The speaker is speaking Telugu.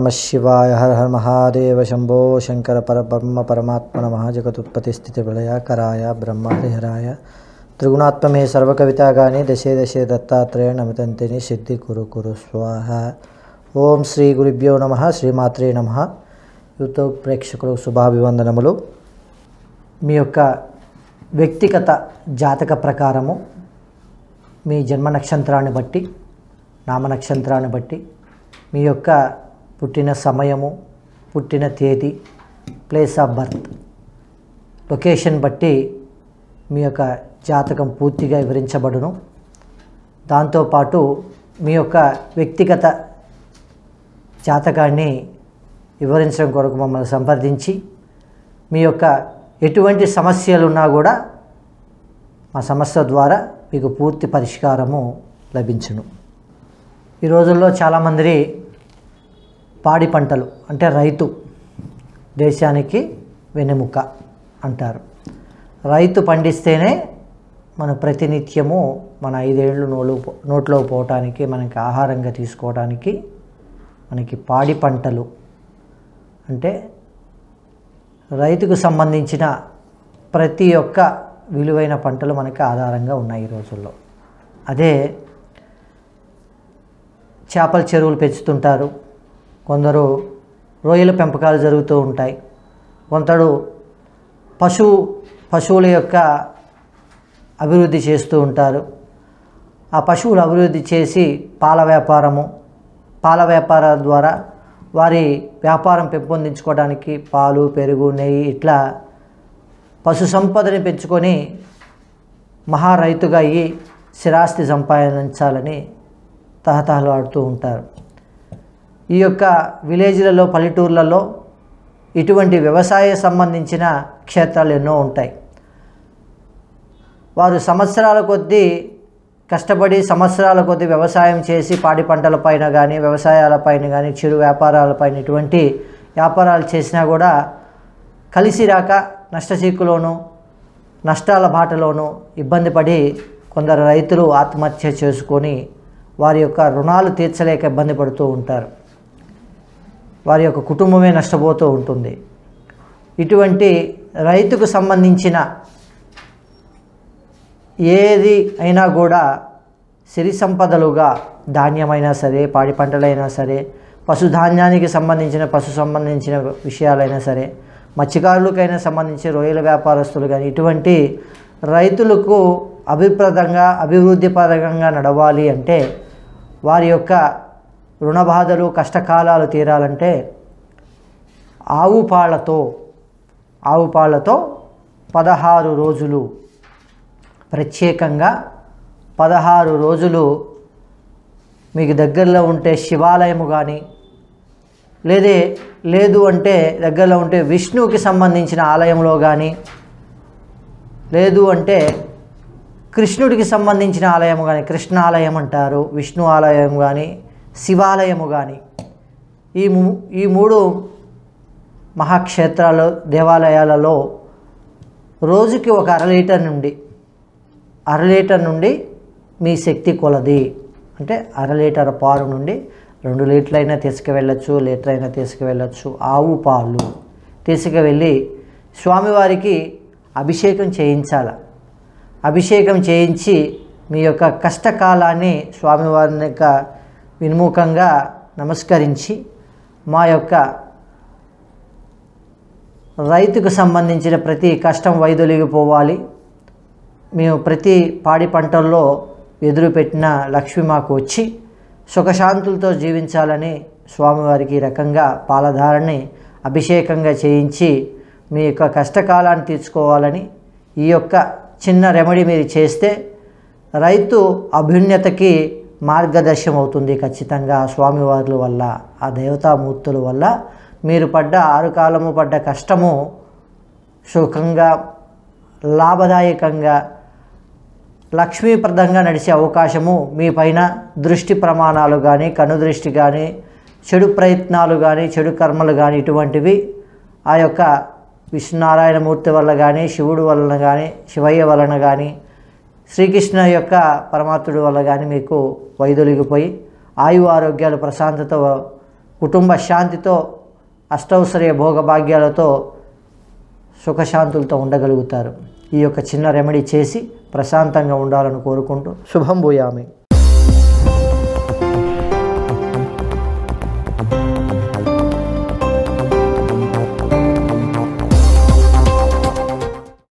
नमः शिवाय। हर हर महादेव शंभो शंकर परब्रह्म परमात्मा नमः। जगदुत्पत्ति स्थिति प्रलयाकराय ब्रह्म हरिहराय त्रिगुणात्मने सर्वकवितागाने दशे दशे दत्तात्रेय नमितंतिनि सिद्धि कुरु कुरु स्वाहा। ओम श्री गुरुभ्यो नमः। श्रीमात्रे नमः। యూట్యూబ్ ప్రేక్షకులకు శుభాభివందనములు। మీ యొక్క వ్యక్తిగత జాతక ప్రకారము మీ జన్మ నక్షత్రాన్ని బట్టి, నామ నక్షత్రాన్ని బట్టి, మీ యొక్క పుట్టిన సమయము, పుట్టిన తేదీ, ప్లేస్ ఆఫ్ బర్త్, లొకేషన్ బట్టి మీ యొక్క జాతకం పూర్తిగా వివరించబడును। దాంతోపాటు మీ యొక్క వ్యక్తిగత జాతకాన్ని వివరించడం కొరకు మమ్మల్ని సంప్రదించి మీ యొక్క ఎటువంటి సమస్యలు ఉన్నా కూడా మా సమస్య ద్వారా మీకు పూర్తి పరిష్కారము లభించును। ఈ రోజుల్లో చాలామంది పాడి పంటలు అంటే రైతు దేశానికి వెన్నెముక అంటారు। రైతు పండిస్తేనే మన ప్రతినిత్యము మన 5 ఏళ్ళు నోట్లో పోవటానికి, మనకి ఆహారంగా తీసుకోవడానికి మనకి పాడి పంటలు అంటే రైతుకు సంబంధించిన ప్రతి ఒక్క విలువైన పంటలు మనకి ఆధారంగా ఉన్నాయి ఈ రోజుల్లో। అదే చేపల చెరువులు పెంచుతుంటారు, కొందరు రొయ్యల పెంపకాలు జరుగుతూ ఉంటాయి, కొందరు పశువుల యొక్క అభివృద్ధి చేస్తూ ఉంటారు। ఆ పశువులు అభివృద్ధి చేసి పాల వ్యాపారం ద్వారా వారి వ్యాపారం పెంపొందించుకోవడానికి పాలు, పెరుగు, నెయ్యి ఇట్లా పశు సంపదని పెంచుకొని మహా రైతుగా అయ్యి స్థిరాస్తి సంపాదించాలని తహతహలాడుతూ ఉంటారు। ఈ యొక్క విలేజ్లలో, పల్లెటూర్లలో ఇటువంటి వ్యవసాయ సంబంధించిన క్షేత్రాలు ఎన్నో ఉంటాయి। వారు సంవత్సరాల కొద్దీ కష్టపడి సంవత్సరాల కొద్దీ వ్యవసాయం చేసి పాడి పంటలపైన కానీ, వ్యవసాయాలపైన కానీ, చిరు వ్యాపారాలపైన ఇటువంటి వ్యాపారాలు చేసినా కూడా కలిసి రాక నష్టచీకులోనూ, నష్టాల బాటలోనూ ఇబ్బంది పడి కొందరు రైతులు ఆత్మహత్య చేసుకొని వారి యొక్క రుణాలు తీర్చలేక ఇబ్బంది పడుతూ ఉంటారు। వారి యొక్క కుటుంబమే నష్టపోతూ ఉంటుంది। ఇటువంటి రైతుకు సంబంధించిన ఏది అయినా కూడా సిరి సంపదలుగా, ధాన్యమైనా సరే, పాడి పంటలైనా సరే, పశుధాన్యానికి సంబంధించిన సంబంధించిన విషయాలైనా సరే, మత్స్యకారులకైనా సంబంధించి రొయ్యల వ్యాపారస్తులు కానీ ఇటువంటి రైతులకు అభివృద్ధిపరంగా నడవాలి అంటే, వారి యొక్క రుణ బాధలు, కష్టకాలాలు తీరాలంటే ఆవు పాలతో 16 రోజులు ప్రత్యేకంగా 16 రోజులు మీకు దగ్గరలో ఉంటే శివాలయము కానీ, లేదు అంటే దగ్గరలో ఉంటే విష్ణువుకి సంబంధించిన ఆలయంలో కానీ, లేదు అంటే కృష్ణుడికి సంబంధించిన ఆలయం కానీ, కృష్ణాలయం అంటారు, విష్ణు ఆలయం కానీ, శివాలయము కానీ, ఈ మూడు మహాక్షేత్రాలు, దేవాలయాలలో రోజుకి ఒక అర లీటర్ నుండి మీ శక్తి కొలది అంటే అర లీటర్ పాలు నుండి 2 లీటర్లైనా తీసుకువెళ్ళచ్చు, లీటర్ అయినా తీసుకువెళ్ళచ్చు। ఆవు పాలు తీసుకువెళ్ళి స్వామివారికి అభిషేకం చేయించాలి। అభిషేకం చేయించి మీ యొక్క కష్టకాలాన్ని స్వామివారిని యొక్క విన్ముఖంగా నమస్కరించి, మా యొక్క రైతుకు సంబంధించిన ప్రతి కష్టం వైదొలిగిపోవాలి, మేము ప్రతి పాడి పంటల్లో ఎదురు పెట్టిన లక్ష్మి మాకు వచ్చి సుఖశాంతులతో జీవించాలని స్వామివారికి ఈ రకంగా పాలధారని అభిషేకంగా చేయించి మీ యొక్క కష్టకాలాన్ని తీర్చుకోవాలని ఈ యొక్క చిన్న రెమెడీ మీరు చేస్తే రైతు అభ్యున్నతికి మార్గదర్శనం అవుతుంది। ఖచ్చితంగా స్వామివారుల వల్ల, ఆ దేవతామూర్తుల వల్ల మీరు పడ్డ 6 కాలము పడ్డ కష్టము సుఖంగా, లాభదాయకంగా, లక్ష్మీప్రదంగా నడిచే అవకాశము మీ పైన దృష్టి ప్రమాణాలు కానీ, కనుదృష్టి కానీ, చెడు ప్రయత్నాలు కానీ, చెడు కర్మలు కానీ ఇటువంటివి ఆ యొక్క విష్ణునారాయణమూర్తి వల్ల కానీ, శివుడు వలన కానీ, శివయ్య వలన కానీ, శ్రీకృష్ణ యొక్క పరమాత్ముడి వల్ల కానీ మీకు వైదొలిగిపోయి ఆయు ఆరోగ్యాలు ప్రశాంతత కుటుంబ శాంతితో అష్టౌశ్వర్య భోగభాగ్యాలతో సుఖశాంతులతో ఉండగలుగుతారు. ఈ యొక్క చిన్న రెమెడీ చేసి ప్రశాంతంగా ఉండాలని కోరుకుంటూ శుభం భూయామి.